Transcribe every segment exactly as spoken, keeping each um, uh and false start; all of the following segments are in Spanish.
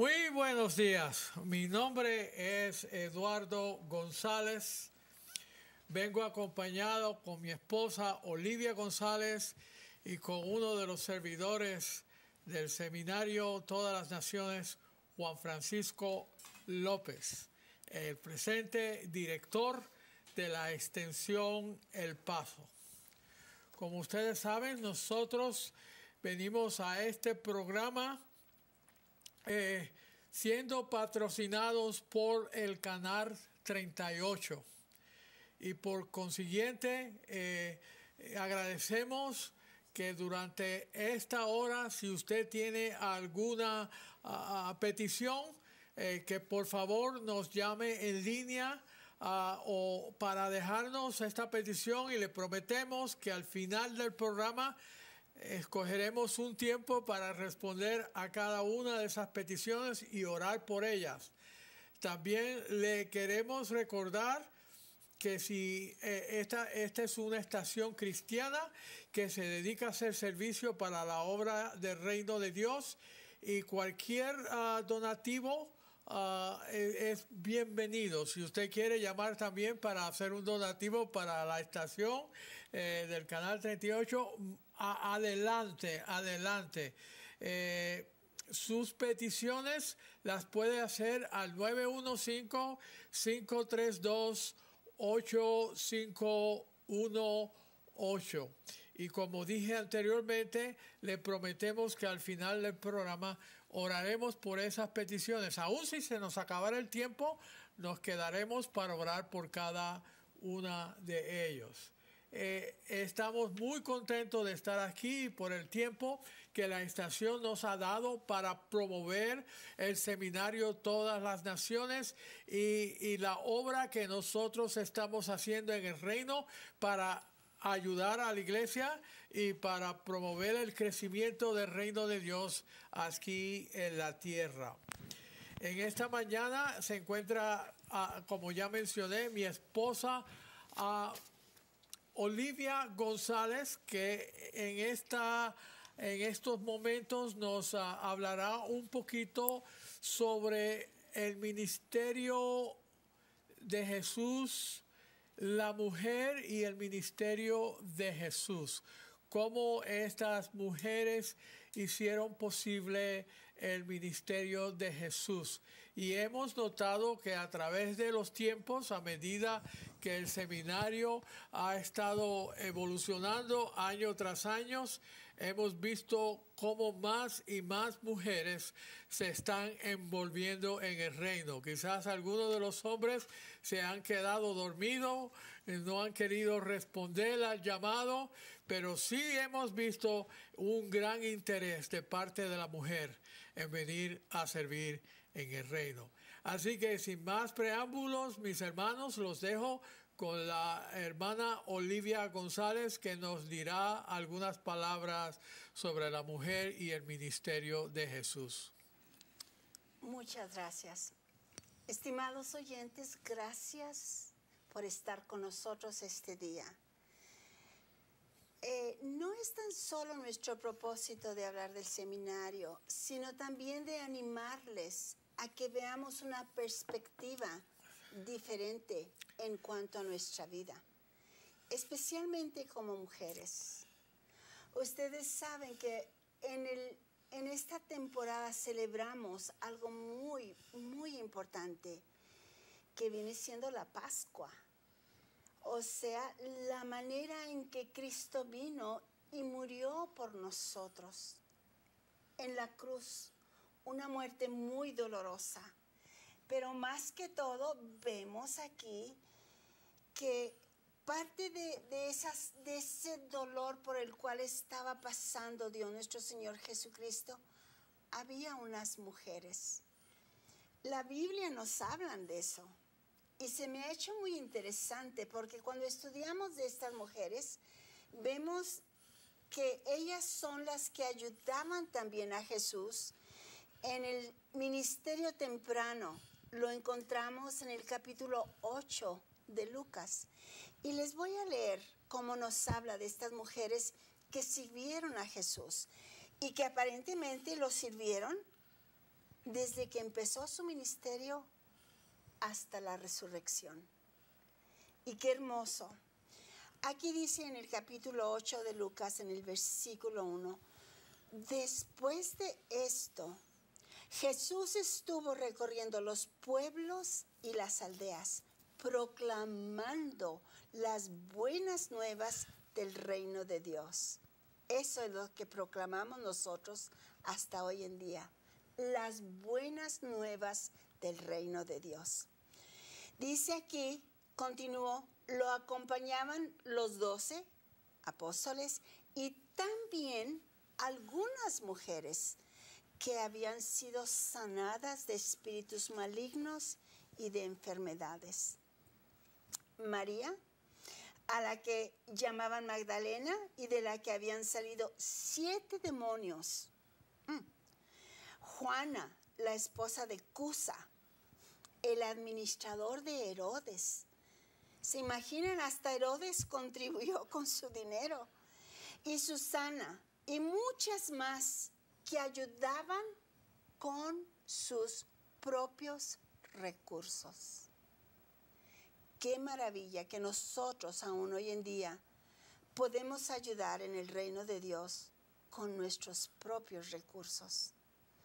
Muy buenos días. Mi nombre es Eduardo González. Vengo acompañado con mi esposa Olivia González y con uno de los servidores del seminario Todas las Naciones, Juan Francisco López, el presente director de la extensión El Paso. Como ustedes saben, nosotros venimos a este programa eh, siendo patrocinados por el Canal treinta y ocho. Y por consiguiente, eh, agradecemos que durante esta hora, si usted tiene alguna uh, petición, eh, que por favor nos llame en línea uh, o para dejarnos esta petición, y le prometemos que al final del programa escogeremos un tiempo para responder a cada una de esas peticiones y orar por ellas. También le queremos recordar que si eh, esta, esta es una estación cristiana que se dedica a hacer servicio para la obra del reino de Dios, y cualquier uh, donativo uh, es, es bienvenido. Si usted quiere llamar también para hacer un donativo para la estación eh, del Canal treinta y ocho, a, adelante, adelante. Eh, Sus peticiones las puede hacer al nueve uno cinco, cinco tres dos, ocho cinco uno ocho. Y como dije anteriormente, le prometemos que al final del programa oraremos por esas peticiones. Aún si se nos acabara el tiempo, nos quedaremos para orar por cada una de ellos. Eh, estamos muy contentos de estar aquí por el tiempo que la estación nos ha dado para promover el seminario Todas las Naciones y, y la obra que nosotros estamos haciendo en el reino para ayudar a la iglesia y para promover el crecimiento del reino de Dios aquí en la tierra. En esta mañana se encuentra, uh, como ya mencioné, mi esposa uh, Olivia González, que en, esta, en estos momentos nos uh, hablará un poquito sobre el ministerio de Jesús, la mujer y el ministerio de Jesús. Cómo estas mujeres hicieron posible el ministerio de Jesús. Y hemos notado que a través de los tiempos, a medida que el seminario ha estado evolucionando año tras año, hemos visto cómo más y más mujeres se están envolviendo en el reino. Quizás algunos de los hombres se han quedado dormidos, no han querido responder al llamado, pero sí hemos visto un gran interés de parte de la mujer en venir a servir en el reino. Así que sin más preámbulos, mis hermanos, los dejo con la hermana Olivia González, que nos dirá algunas palabras sobre la mujer y el ministerio de Jesús. Muchas gracias. Estimados oyentes, gracias por estar con nosotros este día. Eh, no es tan solo nuestro propósito de hablar del seminario, sino también de animarles a que veamos una perspectiva diferente en cuanto a nuestra vida, especialmente como mujeres. Ustedes saben que en, el, en esta temporada celebramos algo muy, muy importante, que viene siendo la Pascua. O sea, la manera en que Cristo vino y murió por nosotros en la cruz, una muerte muy dolorosa. Pero más que todo, vemos aquí que parte de, de, esas, de ese dolor por el cual estaba pasando Dios nuestro Señor Jesucristo, había unas mujeres. La Biblia nos habla de eso. Y se me ha hecho muy interesante porque cuando estudiamos de estas mujeres, vemos que ellas son las que ayudaban también a Jesús en el ministerio temprano. Lo encontramos en el capítulo ocho de Lucas. Y les voy a leer cómo nos habla de estas mujeres que sirvieron a Jesús y que aparentemente lo sirvieron desde que empezó su ministerio hasta la resurrección. Y qué hermoso. Aquí dice en el capítulo ocho de Lucas, en el versículo uno, después de esto, Jesús estuvo recorriendo los pueblos y las aldeas, proclamando las buenas nuevas del reino de Dios. Eso es lo que proclamamos nosotros hasta hoy en día, las buenas nuevas del reino de Dios. Dice aquí, continuó, lo acompañaban los doce apóstoles y también algunas mujeres que habían sido sanadas de espíritus malignos y de enfermedades. María, a la que llamaban Magdalena y de la que habían salido siete demonios. Mm. Juana, la esposa de Cusa, el administrador de Herodes. ¿Se imaginan? Hasta Herodes contribuyó con su dinero. Y Susana y muchas más que ayudaban con sus propios recursos. Qué maravilla que nosotros aún hoy en día podemos ayudar en el reino de Dios con nuestros propios recursos.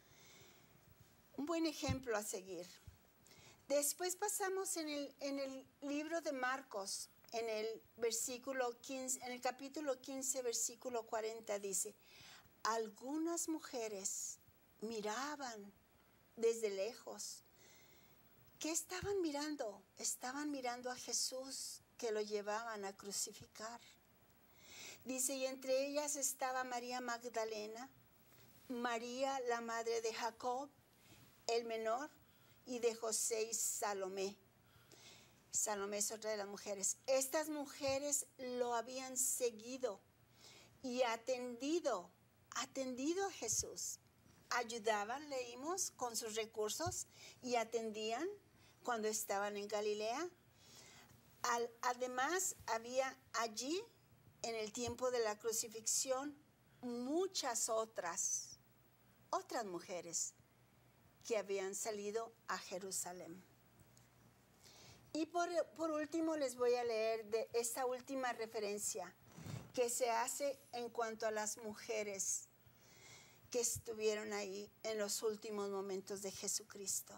Un buen ejemplo a seguir. Después pasamos en el, en el libro de Marcos, en el versículo quince, en el capítulo quince, versículo cuarenta, dice, algunas mujeres miraban desde lejos. ¿Qué estaban mirando? Estaban mirando a Jesús, que lo llevaban a crucificar. Dice, y entre ellas estaba María Magdalena, María, la madre de Jacob, el menor, y de José y Salomé. Salomé es otra de las mujeres. Estas mujeres lo habían seguido y atendido, atendido a Jesús. Ayudaban, leímos, con sus recursos y atendían cuando estaban en Galilea. Al, además, había allí, en el tiempo de la crucifixión, muchas otras, otras mujeres que habían salido a Jerusalén. Y por, por último les voy a leer de esta última referencia que se hace en cuanto a las mujeres que estuvieron ahí en los últimos momentos de Jesucristo.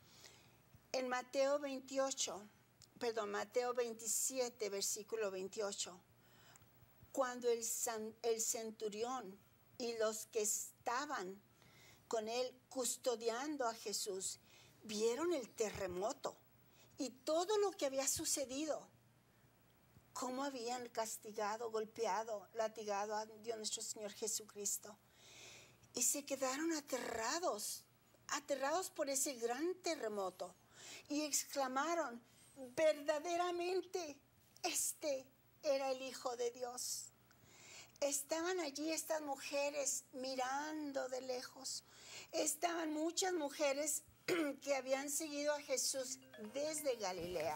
En Mateo veintiocho, perdón, Mateo veintisiete, versículo veintiocho, cuando el, san, el centurión y los que estaban con él custodiando a Jesús vieron el terremoto y todo lo que había sucedido, cómo habían castigado, golpeado, latigado a Dios nuestro Señor Jesucristo, y se quedaron aterrados, aterrados por ese gran terremoto, y exclamaron, verdaderamente este era el Hijo de Dios. Estaban allí estas mujeres mirando de lejos. Estaban muchas mujeres que habían seguido a Jesús desde Galilea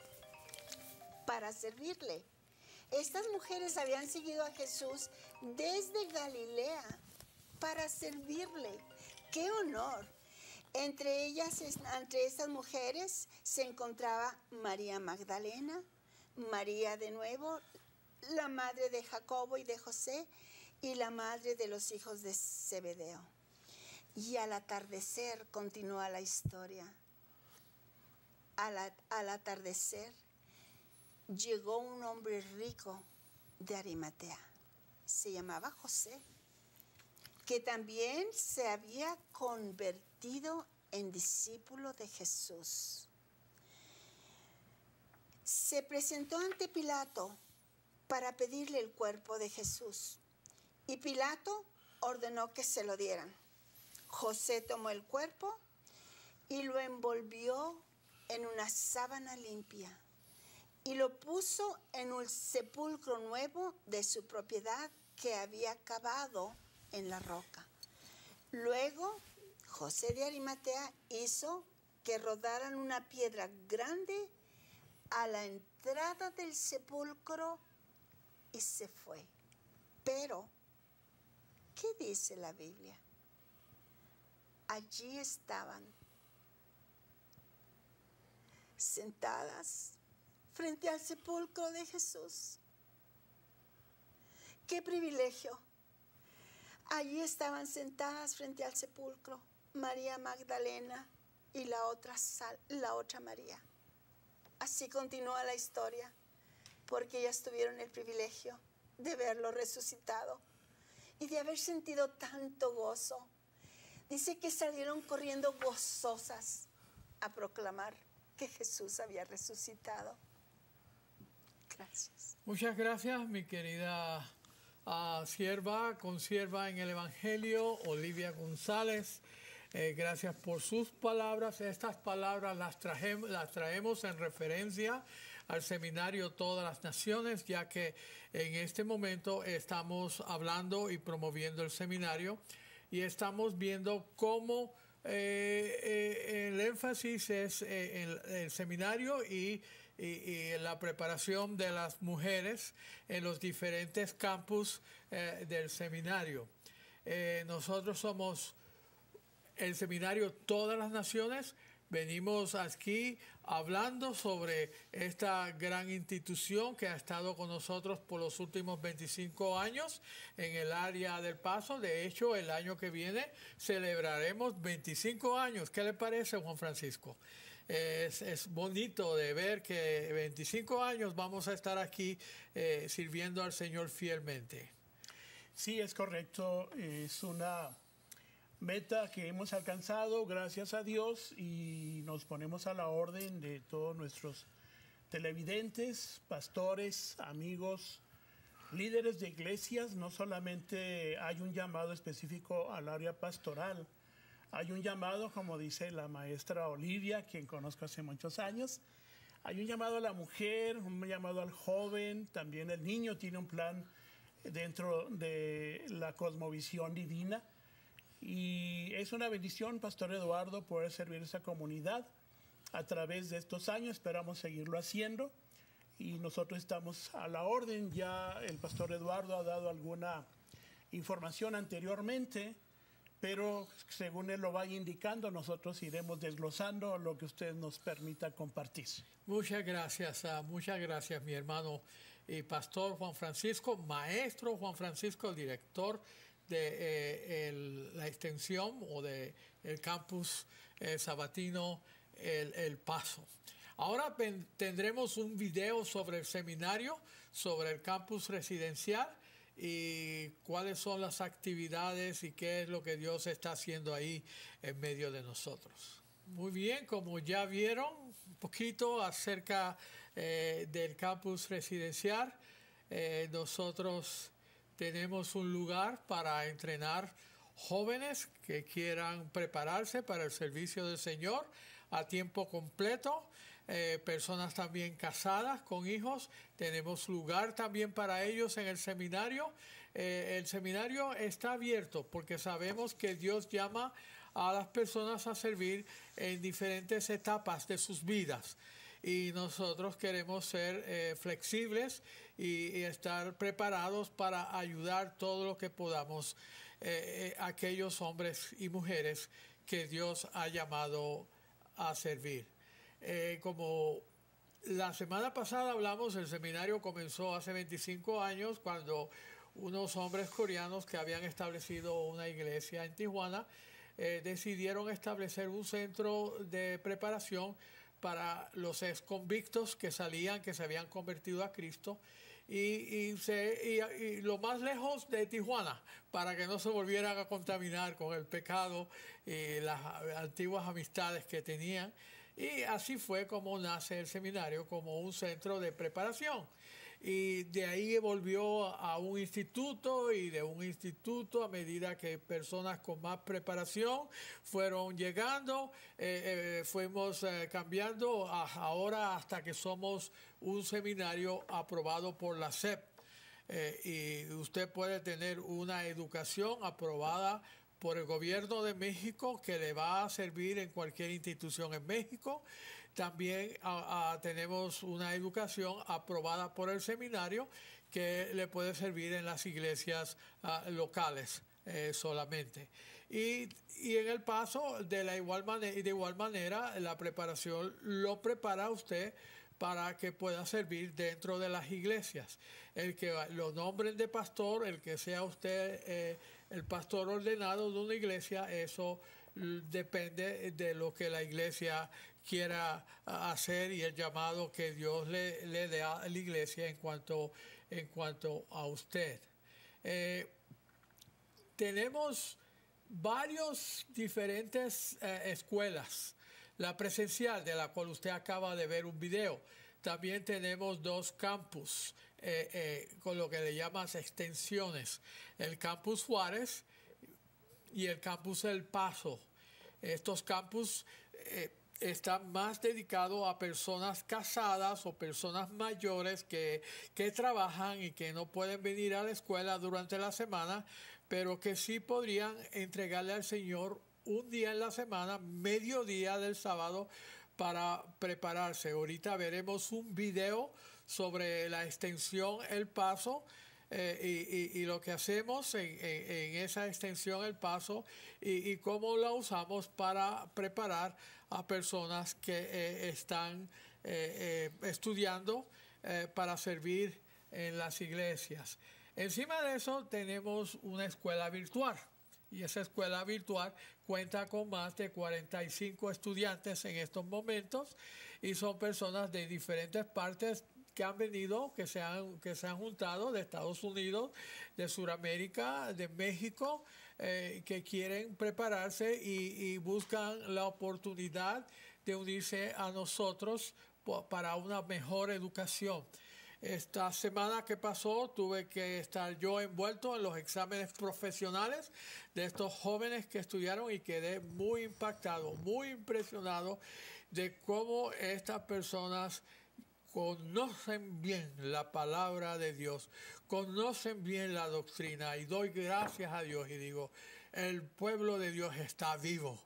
para servirle. Estas mujeres habían seguido a Jesús desde Galilea para servirle. ¡Qué honor! Entre ellas, entre estas mujeres, se encontraba María Magdalena, María de nuevo, la madre de Jacobo y de José, y la madre de los hijos de Zebedeo. Y al atardecer, continúa la historia, al, al atardecer llegó un hombre rico de Arimatea, se llamaba José, que también se había convertido en discípulo de Jesús. Se presentó ante Pilato para pedirle el cuerpo de Jesús, y Pilato ordenó que se lo dieran. José tomó el cuerpo y lo envolvió en una sábana limpia y lo puso en un sepulcro nuevo de su propiedad que había cavado en la roca. Luego, José de Arimatea hizo que rodaran una piedra grande a la entrada del sepulcro y se fue. Pero, ¿qué dice la Biblia? allí estaban, sentadas frente al sepulcro de Jesús. ¡Qué privilegio! Allí estaban sentadas frente al sepulcro María Magdalena y la otra, la otra María. Así continúa la historia, porque ellas tuvieron el privilegio de verlo resucitado y de haber sentido tanto gozo. Dice que salieron corriendo gozosas a proclamar que Jesús había resucitado. Gracias. Muchas gracias, mi querida uh, sierva, consierva en el Evangelio, Olivia González. Eh, gracias por sus palabras. Estas palabras las, traje, las traemos en referencia al seminario Todas las Naciones, ya que en este momento estamos hablando y promoviendo el seminario y estamos viendo cómo eh, eh, el énfasis es eh, en el seminario y, y, y la preparación de las mujeres en los diferentes campus eh, del seminario. Eh, nosotros somos el seminario Todas las Naciones. Venimos aquí hablando sobre esta gran institución que ha estado con nosotros por los últimos veinticinco años en el área del Paso. De hecho, el año que viene celebraremos veinticinco años. ¿Qué le parece, Juan Francisco? Es, es bonito de ver que veinticinco años vamos a estar aquí eh, sirviendo al Señor fielmente. Sí, es correcto. Es una meta que hemos alcanzado, gracias a Dios, y nos ponemos a la orden de todos nuestros televidentes, pastores, amigos, líderes de iglesias. No solamente hay un llamado específico al área pastoral, hay un llamado, como dice la maestra Olivia, quien conozco hace muchos años, hay un llamado a la mujer, un llamado al joven, también el niño tiene un plan dentro de la cosmovisión divina. Y es una bendición, Pastor Eduardo, poder servir a esa comunidad a través de estos años. Esperamos seguirlo haciendo y nosotros estamos a la orden. Ya el Pastor Eduardo ha dado alguna información anteriormente, pero según él lo vaya indicando, nosotros iremos desglosando lo que usted nos permita compartir. Muchas gracias, uh, muchas gracias, mi hermano y Pastor Juan Francisco, Maestro Juan Francisco, el director de eh, el, la extensión o de el campus eh, sabatino el, el Paso. Ahora pen, tendremos un video sobre el seminario, sobre el campus residencial y cuáles son las actividades y qué es lo que Dios está haciendo ahí en medio de nosotros. Muy bien, como ya vieron un poquito acerca eh, del campus residencial, eh, nosotros tenemos un lugar para entrenar jóvenes que quieran prepararse para el servicio del Señor a tiempo completo, eh, personas también casadas con hijos. Tenemos lugar también para ellos en el seminario. Eh, el seminario está abierto porque sabemos que Dios llama a las personas a servir en diferentes etapas de sus vidas. Y nosotros queremos ser eh, flexibles y, y estar preparados para ayudar todo lo que podamos eh, a aquellos hombres y mujeres que Dios ha llamado a servir. Eh, como la semana pasada hablamos, el seminario comenzó hace veinticinco años cuando unos hombres coreanos que habían establecido una iglesia en Tijuana eh, decidieron establecer un centro de preparación para los ex convictos que salían, que se habían convertido a Cristo, y, y, se, y, y lo más lejos de Tijuana, para que no se volvieran a contaminar con el pecado y las antiguas amistades que tenían. Y así fue como nace el seminario, como un centro de preparación. Y de ahí volvió a un instituto, y de un instituto, a medida que personas con más preparación fueron llegando, eh, eh, fuimos eh, cambiando a, ahora hasta que somos un seminario aprobado por la S E P. Eh, y usted puede tener una educación aprobada por el gobierno de México que le va a servir en cualquier institución en México. También a, a, tenemos una educación aprobada por el seminario que le puede servir en las iglesias uh, locales eh, solamente. Y, y en El Paso, de, la igual manera, de igual manera, la preparación lo prepara a usted para que pueda servir dentro de las iglesias. El que lo nombren de pastor, el que sea usted eh, el pastor ordenado de una iglesia, eso depende de lo que la iglesia quiera hacer y el llamado que Dios le, le dé a la iglesia en cuanto, en cuanto a usted. Eh, tenemos varios diferentes eh, escuelas. La presencial, de la cual usted acaba de ver un video. También tenemos dos campus, eh, eh, con lo que le llamas extensiones. El campus Juárez y el campus El Paso. Estos campus eh, están más dedicados a personas casadas o personas mayores que, que trabajan y que no pueden venir a la escuela durante la semana, pero que sí podrían entregarle al Señor un día en la semana, mediodía del sábado, para prepararse. Ahorita veremos un video sobre la extensión El Paso eh, y, y, y lo que hacemos en, en, en esa extensión El Paso y, y cómo la usamos para preparar a personas que eh, están eh, eh, estudiando eh, para servir en las iglesias. Encima de eso tenemos una escuela virtual. Y esa escuela virtual cuenta con más de cuarenta y cinco estudiantes en estos momentos y son personas de diferentes partes que han venido, que se han, que se han juntado de Estados Unidos, de Sudamérica, de México, eh, que quieren prepararse y, y buscan la oportunidad de unirse a nosotros para una mejor educación. Esta semana que pasó tuve que estar yo envuelto en los exámenes profesionales de estos jóvenes que estudiaron y quedé muy impactado, muy impresionado de cómo estas personas conocen bien la palabra de Dios, conocen bien la doctrina y doy gracias a Dios y digo, el pueblo de Dios está vivo,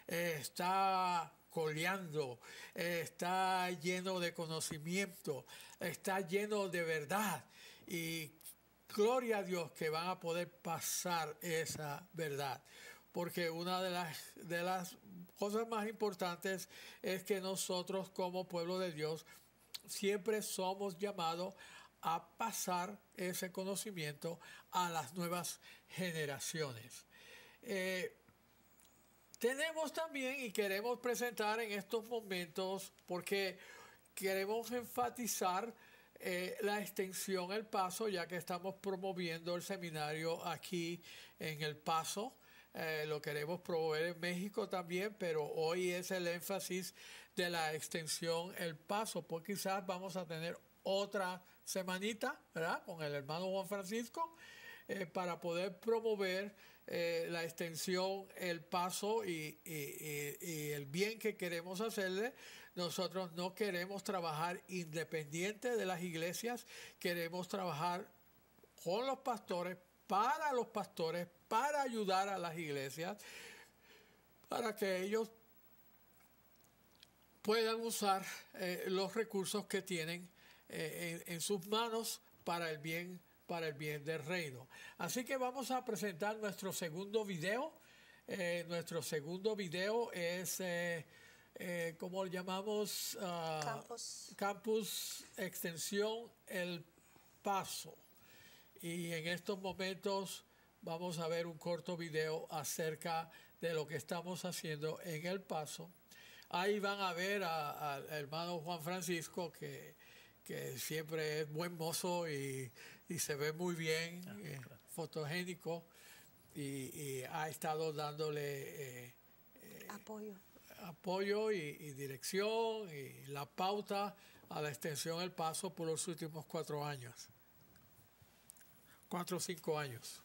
está coleando, está lleno de conocimiento, está lleno de verdad y gloria a Dios que van a poder pasar esa verdad, porque una de las, de las cosas más importantes es que nosotros como pueblo de Dios siempre somos llamados a pasar ese conocimiento a las nuevas generaciones. Eh, Tenemos también y queremos presentar en estos momentos, porque queremos enfatizar eh, la extensión El Paso, ya que estamos promoviendo el seminario aquí en El Paso. Eh, lo queremos promover en México también, pero hoy es el énfasis de la extensión El Paso, pues quizás vamos a tener otra semanita, ¿verdad?, con el hermano Juan Francisco, eh, para poder promover Eh, la extensión, el paso y, y, y, y el bien que queremos hacerle. Nosotros no queremos trabajar independiente de las iglesias, queremos trabajar con los pastores, para los pastores, para ayudar a las iglesias, para que ellos puedan usar eh, los recursos que tienen eh, en, en sus manos para el bien para el bien del reino. Así que vamos a presentar nuestro segundo video. Eh, nuestro segundo video es, eh, eh, ¿cómo lo llamamos? Uh, Campus. Campus Extensión El Paso. Y en estos momentos vamos a ver un corto video acerca de lo que estamos haciendo en El Paso. Ahí van a ver al hermano Juan Francisco, que que siempre es buen mozo y, y se ve muy bien, ah, eh, claro. fotogénico, y, y ha estado dándole eh, eh, apoyo, apoyo y, y dirección y la pauta a la extensión El Paso por los últimos cuatro años, cuatro o cinco años.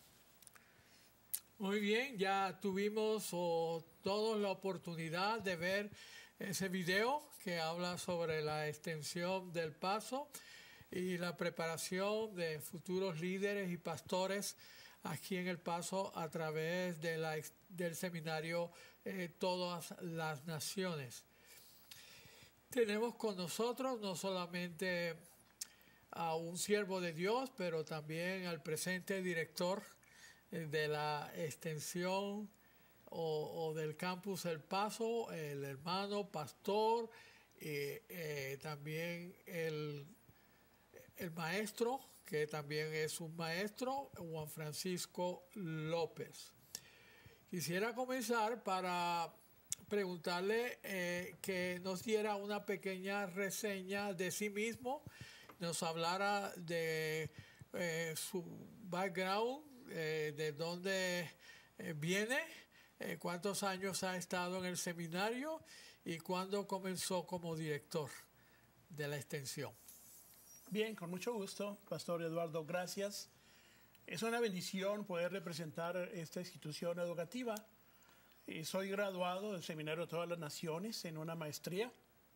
Muy bien, ya tuvimos oh, todos la oportunidad de ver ese video que habla sobre la extensión del Paso y la preparación de futuros líderes y pastores aquí en El Paso a través de la, del seminario eh, Todas las Naciones. Tenemos con nosotros no solamente a un siervo de Dios, pero también al presente director eh, de la extensión o, o del campus El Paso, el hermano pastor, eh, eh, también el, el maestro, que también es un maestro, Juan Francisco López. Quisiera comenzar para preguntarle eh, que nos diera una pequeña reseña de sí mismo, nos hablara de eh, su background, eh, de dónde eh, viene, eh, cuántos años ha estado en el seminario y cuándo comenzó como director de la extensión. Bien, con mucho gusto, Pastor Eduardo, gracias. Es una bendición poder representar esta institución educativa. Eh, soy graduado del Seminario de Todas las Naciones en una maestría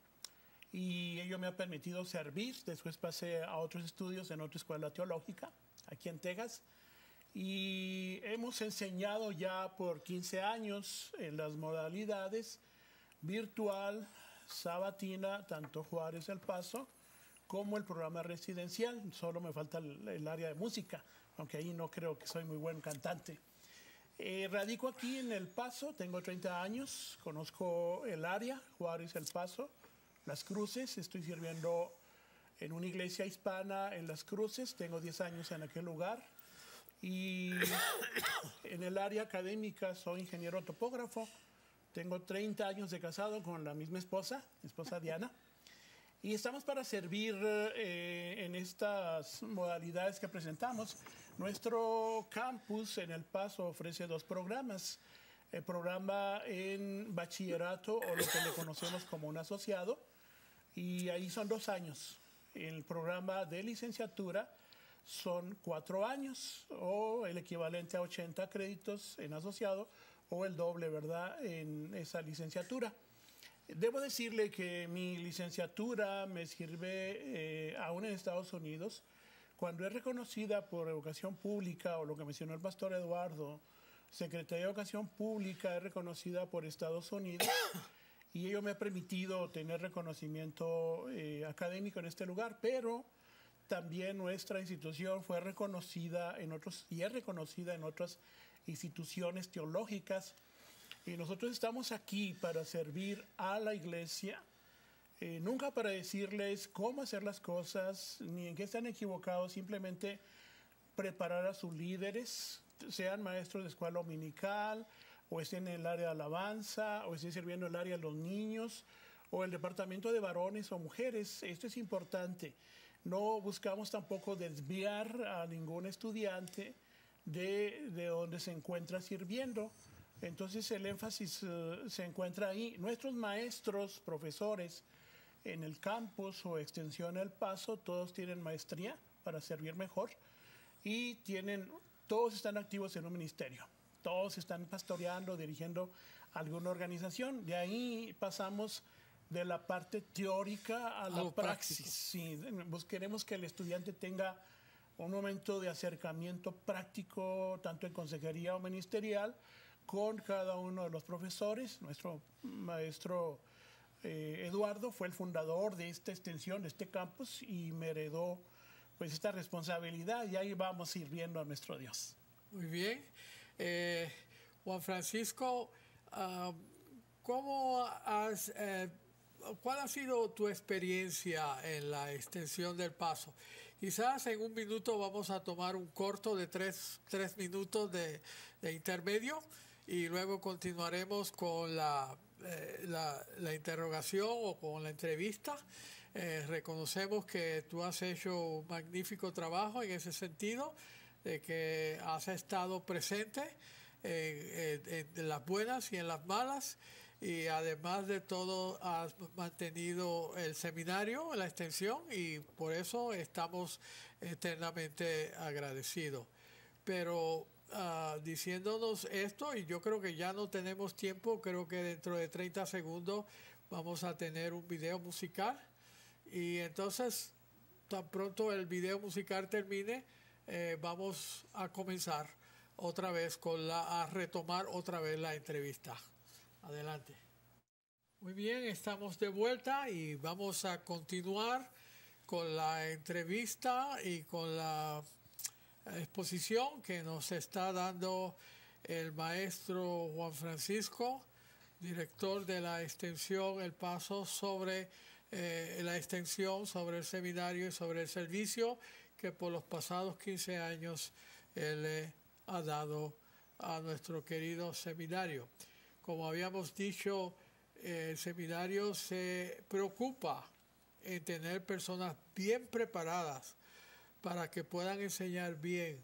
y ello me ha permitido servir. Después pasé a otros estudios en otra escuela teológica aquí en Texas y hemos enseñado ya por quince años en las modalidades virtual, sabatina, tanto Juárez El Paso como el programa residencial. Solo me falta el, el área de música, aunque ahí no creo que soy muy buen cantante. Eh, radico aquí en El Paso, tengo treinta años, conozco el área, Juárez El Paso, Las Cruces, estoy sirviendo en una iglesia hispana en Las Cruces, tengo diez años en aquel lugar. Y en el área académica soy ingeniero topógrafo, tengo treinta años de casado con la misma esposa, mi esposa Diana. Y estamos para servir eh, en estas modalidades que presentamos. Nuestro campus en El Paso ofrece dos programas. El programa en bachillerato o lo que le conocemos como un asociado. Y ahí son dos años. El programa de licenciatura son cuatro años o el equivalente a ochenta créditos en asociado o el doble, ¿verdad?, en esa licenciatura. Debo decirle que mi licenciatura me sirve eh, aún en Estados Unidos cuando es reconocida por Educación Pública o lo que mencionó el pastor Eduardo, Secretaría de Educación Pública es reconocida por Estados Unidos y ello me ha permitido tener reconocimiento eh, académico en este lugar, pero también nuestra institución fue reconocida en otros y es reconocida en otras instituciones teológicas. Y nosotros estamos aquí para servir a la iglesia, eh, nunca para decirles cómo hacer las cosas, ni en qué están equivocados, simplemente preparar a sus líderes, sean maestros de escuela dominical, o estén en el área de alabanza, o estén sirviendo el área de los niños, o el departamento de varones o mujeres. Esto es importante. No buscamos tampoco desviar a ningún estudiante de, de donde se encuentra sirviendo. Entonces el énfasis uh, se encuentra ahí. Nuestros maestros, profesores en el campus o extensión El Paso, todos tienen maestría para servir mejor y tienen, todos están activos en un ministerio. Todos están pastoreando, dirigiendo alguna organización. De ahí pasamos de la parte teórica a la Algo praxis. práctico. Sí, pues queremos que el estudiante tenga un momento de acercamiento práctico, tanto en consejería o ministerial, con cada uno de los profesores. Nuestro maestro eh, Eduardo fue el fundador de esta extensión, de este campus, y me heredó pues esta responsabilidad y ahí vamos sirviendo a nuestro Dios. Muy bien. Eh, Juan Francisco, uh, ¿cómo has, eh, ¿cuál ha sido tu experiencia en la extensión del Paso? Quizás en un minuto vamos a tomar un corto de tres, tres minutos de, de intermedio y luego continuaremos con la, eh, la, la interrogación o con la entrevista. Eh, reconocemos que tú has hecho un magnífico trabajo en ese sentido, de que has estado presente en, en, en las buenas y en las malas, y además de todo has mantenido el seminario, la extensión, y por eso estamos eternamente agradecidos. Pero uh, diciéndonos esto, y yo creo que ya no tenemos tiempo, creo que dentro de treinta segundos vamos a tener un video musical, y entonces tan pronto el video musical termine, eh, vamos a comenzar otra vez con la, a retomar otra vez la entrevista. Adelante. Muy bien, estamos de vuelta y vamos a continuar con la entrevista y con la exposición que nos está dando el maestro Juan Francisco, director de la extensión El Paso, sobre eh, la extensión, sobre el seminario y sobre el servicio que por los pasados quince años él eh, ha dado a nuestro querido seminario. Como habíamos dicho, eh, el seminario se preocupa en tener personas bien preparadas para que puedan enseñar bien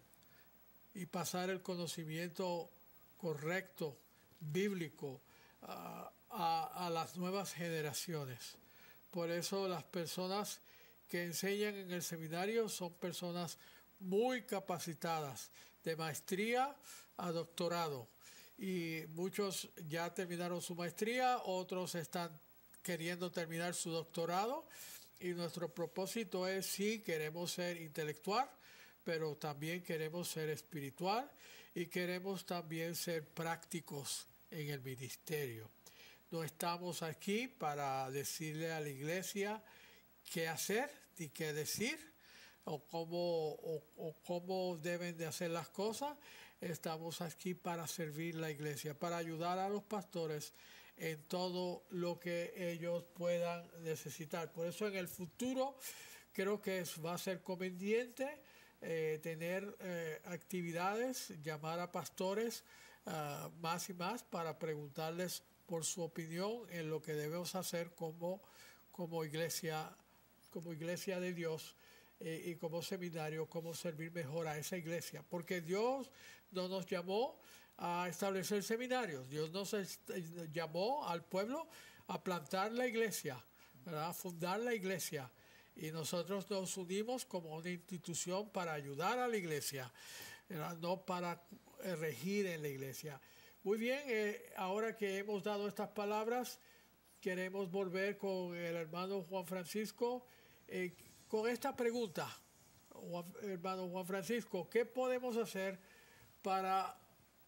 y pasar el conocimiento correcto, bíblico, a, a, a las nuevas generaciones. Por eso las personas que enseñan en el seminario son personas muy capacitadas, de maestría a doctorado. Y muchos ya terminaron su maestría, otros están queriendo terminar su doctorado. Y nuestro propósito es, sí, queremos ser intelectual, pero también queremos ser espiritual y queremos también ser prácticos en el ministerio. No estamos aquí para decirle a la iglesia qué hacer ni qué decir o cómo, o, o cómo deben de hacer las cosas. Estamos aquí para servir la iglesia, para ayudar a los pastores en todo lo que ellos puedan necesitar. Por eso en el futuro creo que es, va a ser conveniente eh, tener eh, actividades, llamar a pastores uh, más y más para preguntarles por su opinión en lo que debemos hacer como, como iglesia, como iglesia de Dios eh, y como seminario, cómo servir mejor a esa iglesia. Porque Dios no nos llamó a establecer seminarios. Dios nos llamó al pueblo a plantar la iglesia, ¿verdad? A fundar la iglesia. Y nosotros nos unimos como una institución para ayudar a la iglesia, ¿verdad? No para regir en la iglesia. Muy bien, eh, ahora que hemos dado estas palabras, queremos volver con el hermano Juan Francisco eh, con esta pregunta. Juan, hermano Juan Francisco, ¿qué podemos hacer para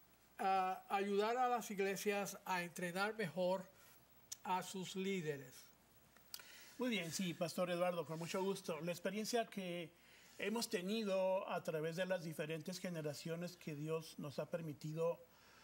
a ayudar a las iglesias a entrenar mejor a sus líderes? Muy bien, sí, Pastor Eduardo, con mucho gusto. La experiencia que hemos tenido a través de las diferentes generaciones que Dios nos ha permitido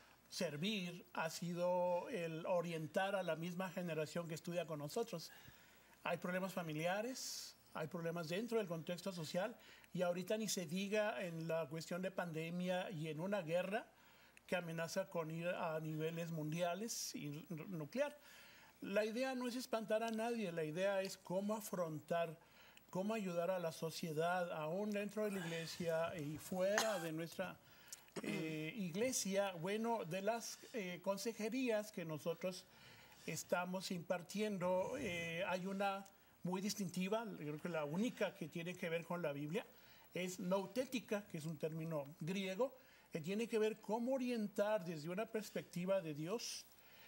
servir ha sido el orientar a la misma generación que estudia con nosotros. Hay problemas familiares, hay problemas dentro del contexto social y ahorita ni se diga en la cuestión de pandemia y en una guerra que amenaza con ir a niveles mundiales y nuclear. La idea no es espantar a nadie, la idea es cómo afrontar, cómo ayudar a la sociedad, aún dentro de la iglesia y fuera de nuestra eh, iglesia. Bueno, de las eh, consejerías que nosotros estamos impartiendo, eh, hay una muy distintiva, creo que la única que tiene que ver con la Biblia, es noutética, que es un término griego, que tiene que ver cómo orientar desde una perspectiva de Dios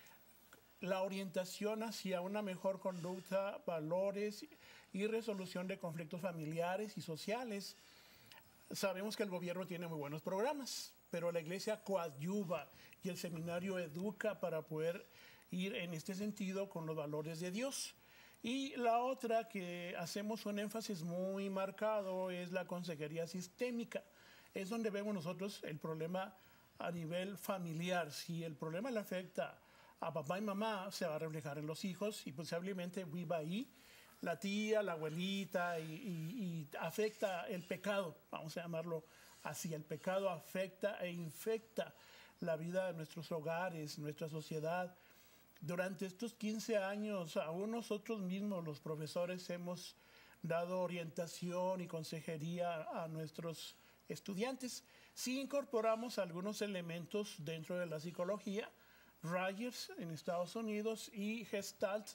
la orientación hacia una mejor conducta, valores y resolución de conflictos familiares y sociales. Sabemos que el gobierno tiene muy buenos programas, pero la iglesia coadyuva y el seminario educa para poder ir en este sentido con los valores de Dios. Y la otra que hacemos un énfasis muy marcado es la consejería sistémica. Es donde vemos nosotros el problema a nivel familiar. Si el problema le afecta a papá y mamá, se va a reflejar en los hijos y posiblemente viva ahí la tía, la abuelita y, y, y afecta el pecado, vamos a llamarlo así. El pecado afecta e infecta la vida de nuestros hogares, nuestra sociedad. Durante estos quince años, aún nosotros mismos, los profesores, hemos dado orientación y consejería a nuestros estudiantes. Sí incorporamos algunos elementos dentro de la psicología, Rogers en Estados Unidos y Gestalt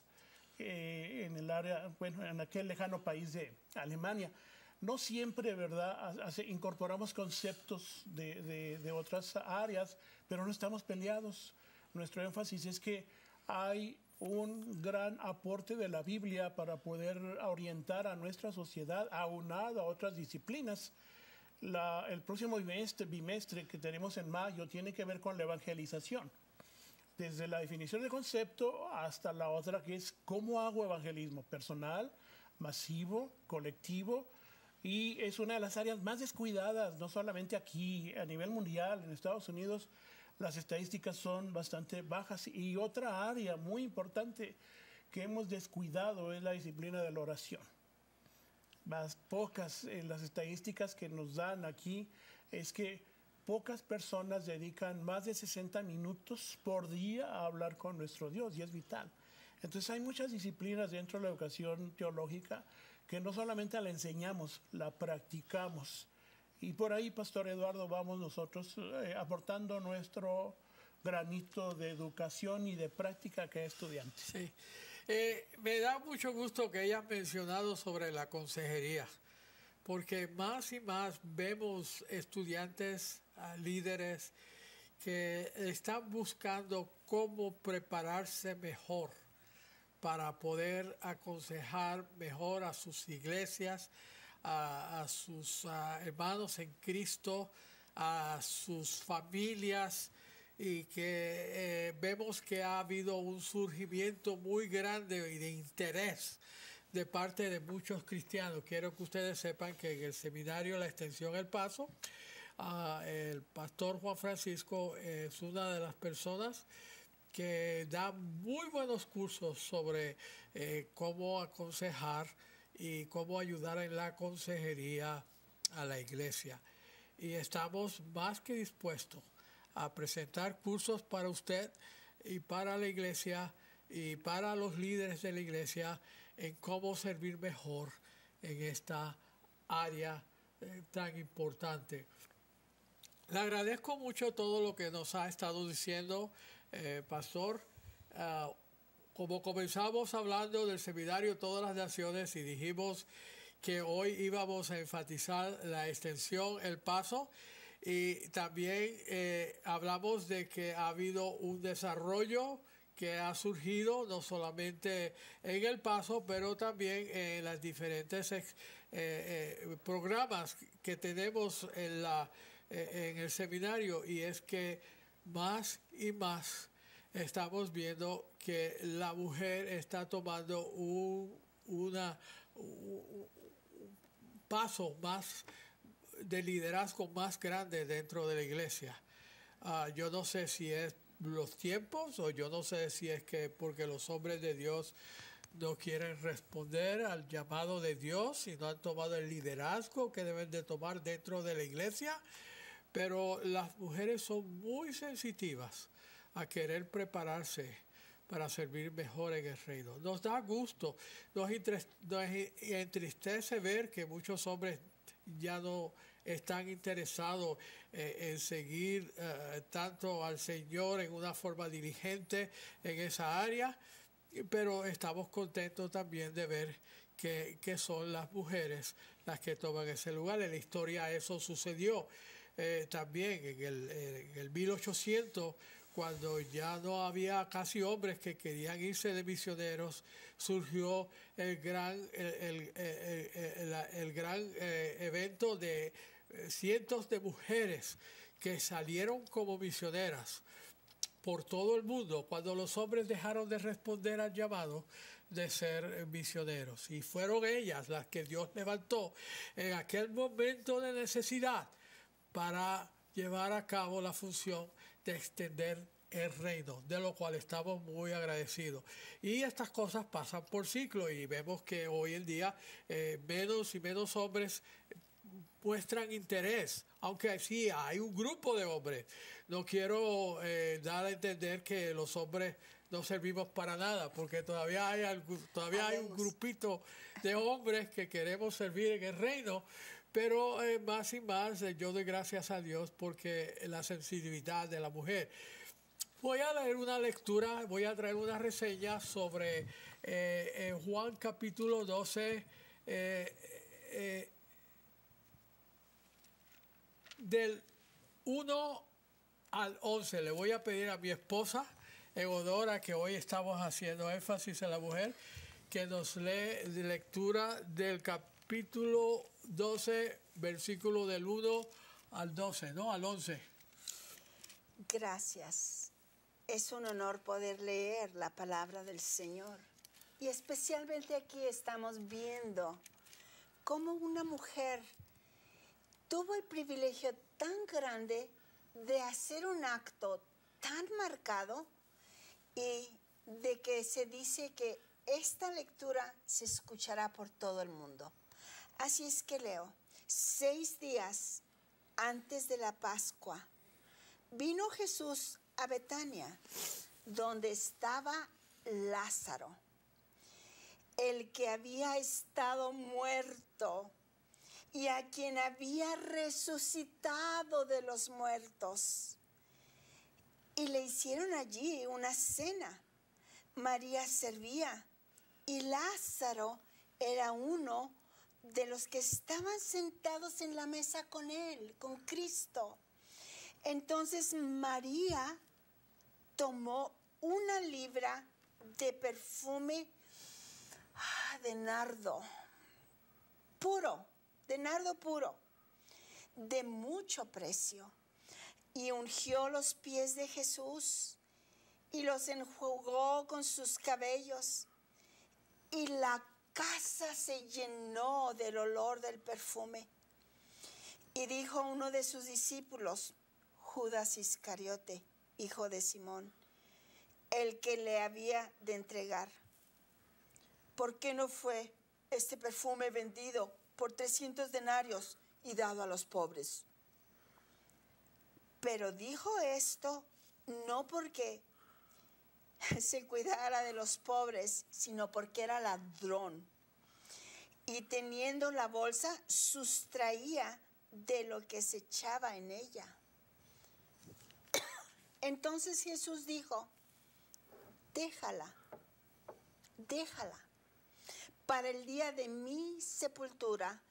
eh, en el área, bueno, en aquel lejano país de Alemania. No siempre, ¿verdad?, Hace, incorporamos conceptos de, de, de otras áreas, pero no estamos peleados. Nuestro énfasis es que hay un gran aporte de la Biblia para poder orientar a nuestra sociedad, aunado a otras disciplinas. La, el próximo bimestre, bimestre que tenemos en mayo tiene que ver con la evangelización. Desde la definición del concepto hasta la otra que es cómo hago evangelismo personal, masivo, colectivo, Y es una de las áreas más descuidadas, no solamente aquí, a nivel mundial, en Estados Unidos, las estadísticas son bastante bajas. Y otra área muy importante que hemos descuidado es la disciplina de la oración. Más pocas, en las estadísticas que nos dan aquí, es que pocas personas dedican más de sesenta minutos por día a hablar con nuestro Dios, y es vital. Entonces hay muchas disciplinas dentro de la educación teológica que no solamente la enseñamos, la practicamos. Y por ahí, Pastor Eduardo, vamos nosotros eh, aportando nuestro granito de educación y de práctica que estudiantes. Sí. Eh, me da mucho gusto que hayas mencionado sobre la consejería, porque más y más vemos estudiantes, uh, líderes, que están buscando cómo prepararse mejor para poder aconsejar mejor a sus iglesias, a, a sus uh, hermanos en Cristo, a sus familias, y que eh, vemos que ha habido un surgimiento muy grande y de interés de parte de muchos cristianos. Quiero que ustedes sepan que en el seminario La Extensión El Paso, uh, el pastor Juan Francisco es una de las personas que da muy buenos cursos sobre eh, cómo aconsejar y cómo ayudar en la consejería a la iglesia. Y estamos más que dispuestos a presentar cursos para usted y para la iglesia y para los líderes de la iglesia en cómo servir mejor en esta área eh, tan importante. Le agradezco mucho todo lo que nos ha estado diciendo, eh, Pastor. Uh, como comenzamos hablando del seminario Todas las Naciones y dijimos que hoy íbamos a enfatizar la extensión, el paso, y también eh, hablamos de que ha habido un desarrollo que ha surgido no solamente en el paso, pero también en las diferentes eh, eh, programas que tenemos en, la, eh, en el seminario, y es que más y más estamos viendo que la mujer está tomando un, una, un paso más de liderazgo más grande dentro de la iglesia. Uh, yo no sé si es los tiempos o yo no sé si es que porque los hombres de Dios no quieren responder al llamado de Dios y no han tomado el liderazgo que deben de tomar dentro de la iglesia, pero las mujeres son muy sensitivas a querer prepararse para servir mejor en el reino. Nos da gusto, nos, nos entristece ver que muchos hombres ya no están interesados eh, en seguir eh, tanto al Señor en una forma diligente en esa área, pero estamos contentos también de ver que, que son las mujeres las que toman ese lugar. En la historia eso sucedió eh, también en el, en el mil ochocientos, cuando ya no había casi hombres que querían irse de misioneros, surgió el gran, el, el, el, el, el gran eh, evento de cientos de mujeres que salieron como misioneras por todo el mundo cuando los hombres dejaron de responder al llamado de ser misioneros. Y fueron ellas las que Dios levantó en aquel momento de necesidad para llevar a cabo la función de extender el reino, de lo cual estamos muy agradecidos. Y estas cosas pasan por ciclo y vemos que hoy en día eh, menos y menos hombres muestran interés, aunque sí hay un grupo de hombres. No quiero eh, dar a entender que los hombres no servimos para nada, porque todavía hay, algo, todavía hay un grupito de hombres que queremos servir en el reino, pero eh, más y más eh, yo doy gracias a Dios porque la sensibilidad de la mujer. Voy a leer una lectura, voy a traer una reseña sobre eh, en Juan capítulo doce, eh, eh, del uno al once. Le voy a pedir a mi esposa, Eudora, que hoy estamos haciendo énfasis en la mujer, que nos lee de lectura del capítulo doce, versículo del uno al doce, ¿no? Al once. Gracias. Es un honor poder leer la palabra del Señor. Y especialmente aquí estamos viendo cómo una mujer tuvo el privilegio tan grande de hacer un acto tan marcado y de que se dice que esta lectura se escuchará por todo el mundo. Así es que leo, seis días antes de la Pascua, vino Jesús a Betania, donde estaba Lázaro, el que había estado muerto y a quien había resucitado de los muertos. Y le hicieron allí una cena. María servía y Lázaro era uno de los que estaban sentados en la mesa con él, con Cristo. Entonces María tomó una libra de perfume de nardo puro, de nardo puro, de mucho precio, y ungió los pies de Jesús y los enjugó con sus cabellos, y la casa se llenó del olor del perfume. Y dijo uno de sus discípulos, Judas Iscariote, hijo de Simón, el que le había de entregar: ¿por qué no fue este perfume vendido por trescientos denarios y dado a los pobres? Pero dijo esto no porque se cuidara de los pobres, sino porque era ladrón. Y teniendo la bolsa, sustraía de lo que se echaba en ella. Entonces Jesús dijo, déjala, déjala. Para el día de mi sepultura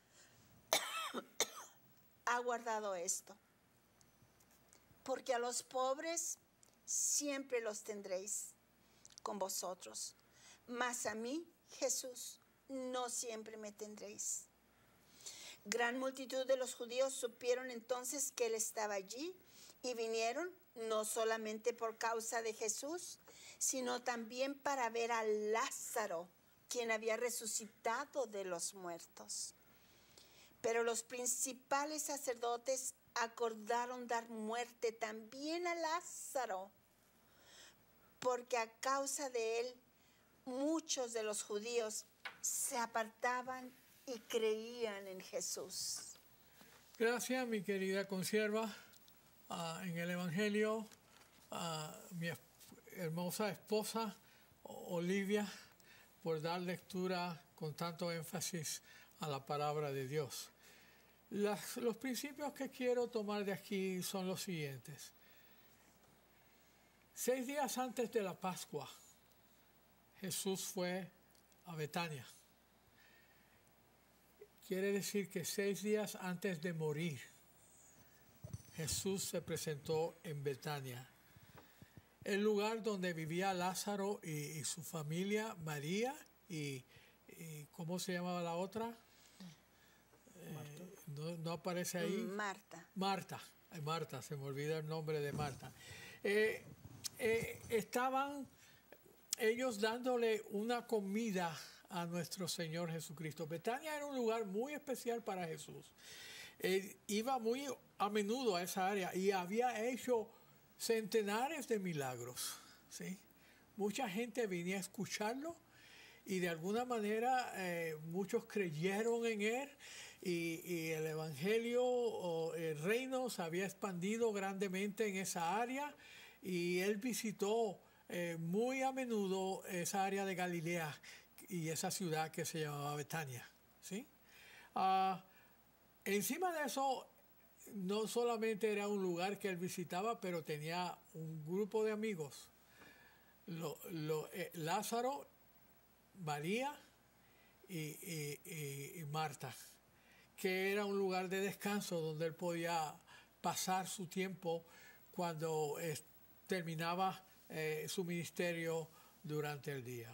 ha guardado esto. Porque a los pobres siempre los tendréis con vosotros, mas a mí, Jesús, no siempre me tendréis. Gran multitud de los judíos supieron entonces que él estaba allí y vinieron no solamente por causa de Jesús, sino también para ver a Lázaro, quien había resucitado de los muertos. Pero los principales sacerdotes acordaron dar muerte también a Lázaro, porque a causa de él muchos de los judíos se apartaban y creían en Jesús. Gracias, mi querida consierva. Uh, en el Evangelio, uh, mi hermosa esposa, Olivia, por dar lectura con tanto énfasis a la palabra de Dios. Las, los principios que quiero tomar de aquí son los siguientes. Seis días antes de la Pascua, Jesús fue a Betania. Quiere decir que seis días antes de morir, Jesús se presentó en Betania, el lugar donde vivía Lázaro y, y su familia, María y, y ¿cómo se llamaba la otra? Eh, no, no aparece ahí. Marta. Marta, Marta, se me olvida el nombre de Marta. Eh, eh, estaban ellos dándole una comida a nuestro Señor Jesucristo. Betania era un lugar muy especial para Jesús. Él iba muy a menudo a esa área y había hecho centenares de milagros, ¿sí? Mucha gente venía a escucharlo y de alguna manera eh, muchos creyeron en él y, y el evangelio o el reino se había expandido grandemente en esa área y él visitó eh, muy a menudo esa área de Galilea y esa ciudad que se llamaba Betania, ¿sí? Uh, encima de eso, no solamente era un lugar que él visitaba, pero tenía un grupo de amigos. Lo, lo, eh, Lázaro, María y, y, y, y Marta, que era un lugar de descanso donde él podía pasar su tiempo cuando eh, terminaba eh, su ministerio durante el día.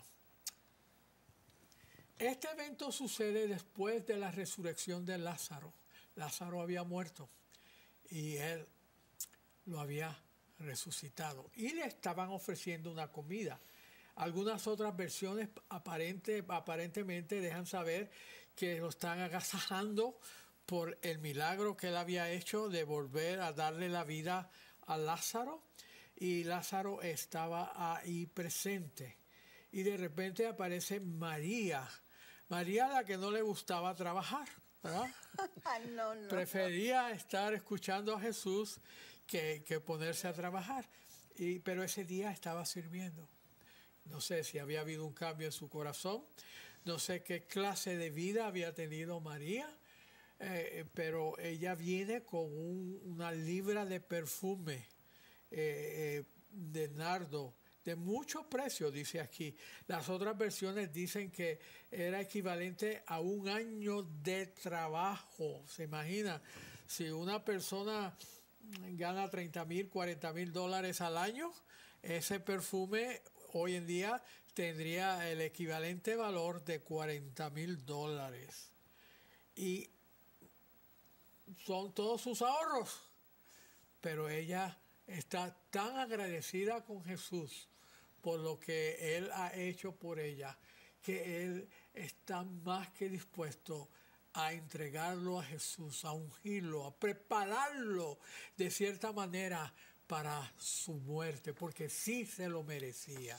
Este evento sucede después de la resurrección de Lázaro. Lázaro había muerto y él lo había resucitado y le estaban ofreciendo una comida. Algunas otras versiones aparente, aparentemente dejan saber que lo están agasajando por el milagro que él había hecho de volver a darle la vida a Lázaro, y Lázaro estaba ahí presente. Y de repente aparece María, María a la que no le gustaba trabajar, ¿verdad? no, no, Prefería estar escuchando a Jesús que, que ponerse a trabajar. Y, pero ese día estaba sirviendo. No sé si había habido un cambio en su corazón, no sé qué clase de vida había tenido María, eh, pero ella viene con un, una libra de perfume eh, eh, de nardo, de mucho precio, dice aquí. Las otras versiones dicen que era equivalente a un año de trabajo. ¿Se imagina? Si una persona gana treinta mil, cuarenta mil dólares al año, ese perfume hoy en día tendría el equivalente valor de cuarenta mil dólares. Y son todos sus ahorros. Pero ella está tan agradecida con Jesús por lo que Él ha hecho por ella, que Él está más que dispuesto a entregarlo a Jesús, a ungirlo, a prepararlo de cierta manera para su muerte, porque sí se lo merecía.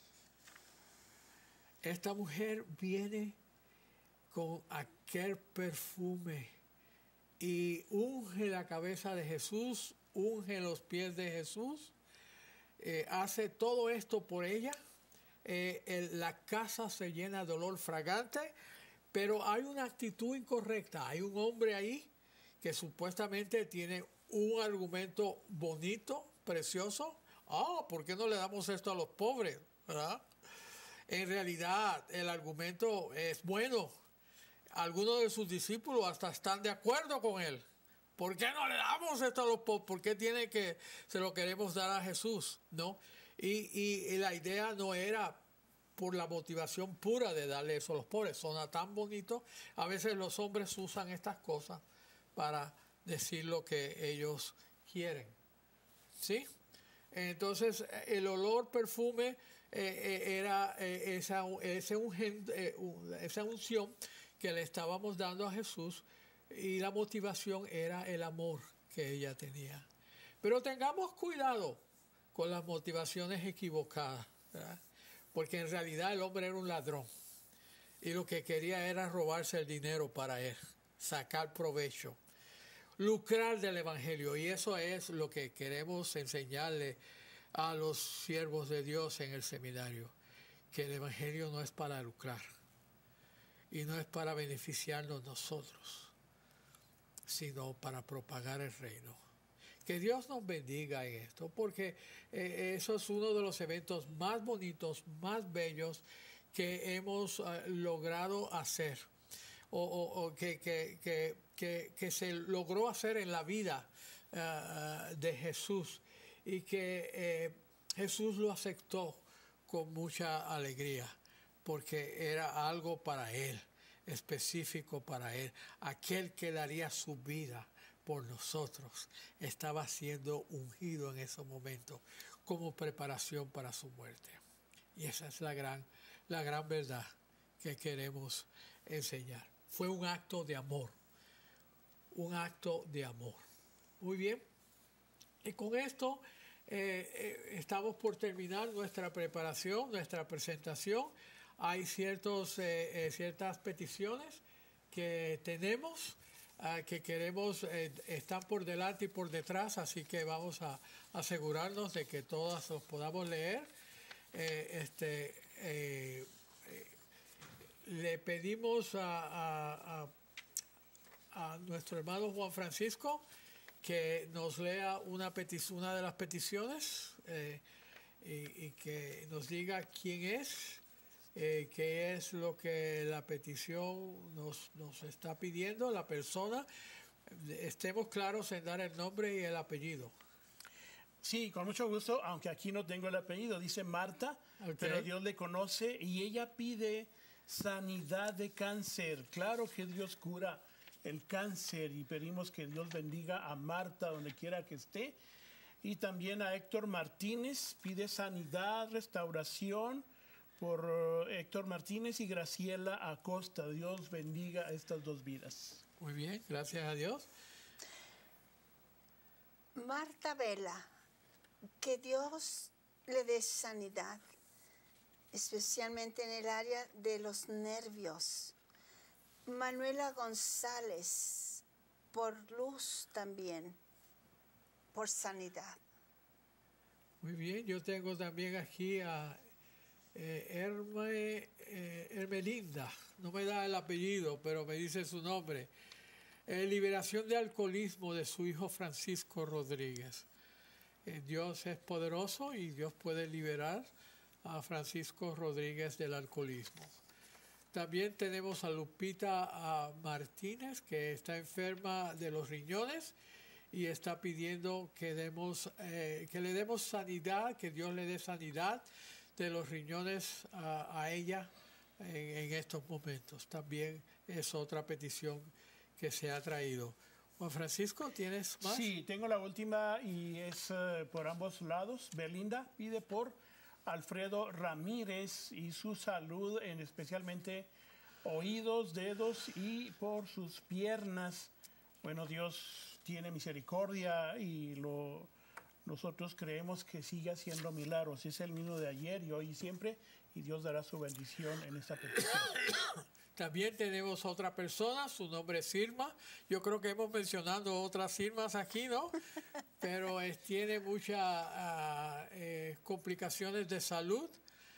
Esta mujer viene con aquel perfume y unge la cabeza de Jesús, unge los pies de Jesús, eh, hace todo esto por ella. Eh, el, la casa se llena de olor fragante, pero hay una actitud incorrecta. Hay un hombre ahí que supuestamente tiene un argumento bonito, precioso. Ah, ¿por qué no le damos esto a los pobres? ¿Verdad? En realidad el argumento es bueno. Algunos de sus discípulos hasta están de acuerdo con él. ¿Por qué no le damos esto a los pobres? ¿Por qué tiene que se lo queremos dar a Jesús? ¿No? Y, y, y la idea no era por la motivación pura de darle eso a los pobres. Suena tan bonito. A veces los hombres usan estas cosas para decir lo que ellos quieren. ¿Sí? Entonces, el olor, perfume, eh, eh, era eh, esa, ese ungen, eh, esa unción que le estábamos dando a Jesús, y la motivación era el amor que ella tenía. Pero tengamos cuidado con las motivaciones equivocadas, ¿verdad? Porque en realidad el hombre era un ladrón y lo que quería era robarse el dinero para él, sacar provecho, lucrar del evangelio. Y eso es lo que queremos enseñarle a los siervos de Dios en el seminario, que el evangelio no es para lucrar y no es para beneficiarnos nosotros, sino para propagar el reino. Que Dios nos bendiga en esto, porque eh, eso es uno de los eventos más bonitos, más bellos que hemos uh, logrado hacer, o, o, o que, que, que, que, que se logró hacer en la vida uh, de Jesús, y que eh, Jesús lo aceptó con mucha alegría, porque era algo para Él, específico para Él. Aquel que daría su vida por nosotros estaba siendo ungido en ese momento como preparación para su muerte. Y esa es la gran, la gran verdad que queremos enseñar. Fue un acto de amor, un acto de amor. Muy bien. Y con esto eh, eh, estamos por terminar nuestra preparación, nuestra presentación. Hay ciertos, eh, eh, ciertas peticiones que tenemos, uh, que queremos, eh, están por delante y por detrás, así que vamos a asegurarnos de que todas los podamos leer. Eh, este, eh, eh, le pedimos a, a, a, a nuestro hermano Juan Francisco que nos lea una, una de las peticiones eh, y, y que nos diga quién es. Eh, qué es lo que la petición nos, nos está pidiendo, la persona. Estemos claros en dar el nombre y el apellido. Sí, con mucho gusto, aunque aquí no tengo el apellido. Dice Marta, okay, pero Dios le conoce, y ella pide sanidad de cáncer. Claro que Dios cura el cáncer, y pedimos que Dios bendiga a Marta donde quiera que esté. Y también a Héctor Martínez, pide sanidad, restauración, por uh, Héctor Martínez y Graciela Acosta. Dios bendiga estas dos vidas. Muy bien, gracias a Dios. Marta Vela, que Dios le dé sanidad, especialmente en el área de los nervios. Manuela González, por luz también, por sanidad. Muy bien, yo tengo también aquí a eh, Herme, eh, Hermelinda, no me da el apellido, pero me dice su nombre. Eh, liberación de alcoholismo de su hijo Francisco Rodríguez. Eh, Dios es poderoso y Dios puede liberar a Francisco Rodríguez del alcoholismo. También tenemos a Lupita a Martínez, que está enferma de los riñones y está pidiendo que, demos, eh, que le demos sanidad, que Dios le dé sanidad de los riñones a, a ella en, en estos momentos. También es otra petición que se ha traído. Juan Francisco, ¿tienes más? Sí, tengo la última y es uh, por ambos lados. Belinda pide por Alfredo Ramírez y su salud, en especialmente oídos, dedos y por sus piernas. Bueno, Dios tiene misericordia y lo, nosotros creemos que sigue haciendo milagros. Es el mismo de ayer y hoy y siempre, y Dios dará su bendición en esta petición. También tenemos otra persona, su nombre es Irma. Yo creo que hemos mencionado otras Irmas aquí, ¿no? Pero es, tiene muchas uh, eh, complicaciones de salud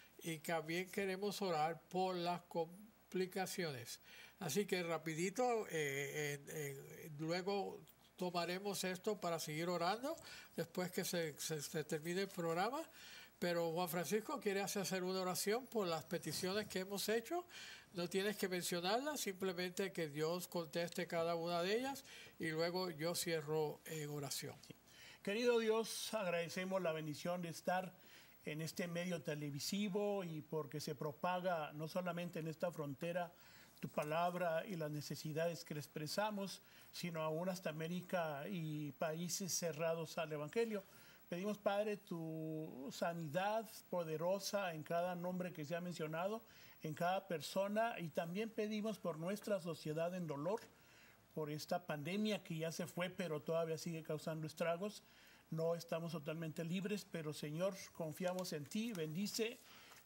y también queremos orar por las complicaciones. Así que rapidito, eh, eh, eh, luego tomaremos esto para seguir orando después que se, se, se termine el programa. Pero Juan Francisco, ¿quieres hacer una oración por las peticiones que hemos hecho? No tienes que mencionarlas, simplemente que Dios conteste cada una de ellas y luego yo cierro en oración. Sí. Querido Dios, agradecemos la bendición de estar en este medio televisivo y porque se propaga no solamente en esta frontera tu palabra y las necesidades que le expresamos, sino aún hasta América y países cerrados al Evangelio. Pedimos, Padre, tu sanidad poderosa en cada nombre que se ha mencionado, en cada persona, y también pedimos por nuestra sociedad en dolor, por esta pandemia que ya se fue, pero todavía sigue causando estragos. No estamos totalmente libres, pero Señor, confiamos en ti. Bendice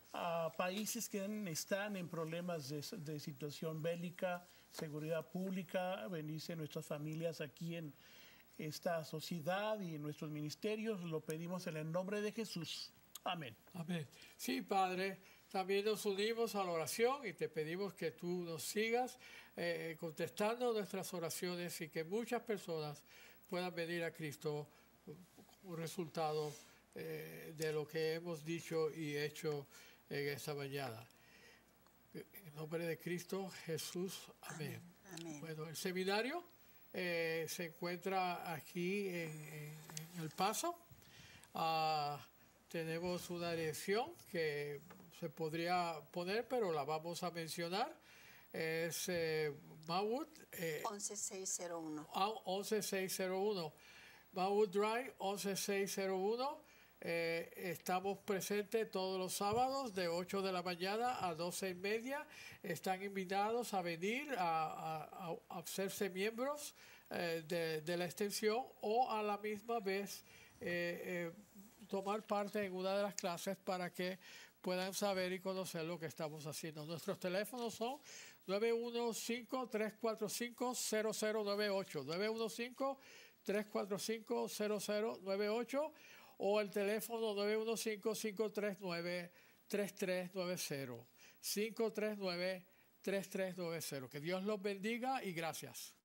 a países que están en problemas de, de situación bélica, seguridad pública. Bendice nuestras familias aquí en esta sociedad y en nuestros ministerios. Lo pedimos en el nombre de Jesús. Amén. Amén. Sí, Padre, también nos unimos a la oración y te pedimos que tú nos sigas eh, contestando nuestras oraciones y que muchas personas puedan venir a Cristo como resultado eh, de lo que hemos dicho y hecho en esta mañana. En nombre de Cristo Jesús. Amén. Amén. Bueno, el seminario Eh, se encuentra aquí en, en, en El Paso. Uh, tenemos una dirección que se podría poner, pero la vamos a mencionar. Es eh, Mawood. Eh, once seis cero uno. once seis cero uno. Mawood Drive, once seis cero uno. Eh, estamos presentes todos los sábados de ocho de la mañana a doce y media. Están invitados a venir a, a, a hacerse miembros eh, de, de la extensión o a la misma vez eh, eh, tomar parte en una de las clases para que puedan saber y conocer lo que estamos haciendo. Nuestros teléfonos son nueve uno cinco, tres cuatro cinco, cero cero nueve ocho, nueve uno cinco, tres cuatro cinco, cero cero nueve ocho o el teléfono nueve uno cinco, cinco tres nueve, tres tres nueve cero, cinco tres nueve, tres tres nueve cero. Que Dios los bendiga y gracias.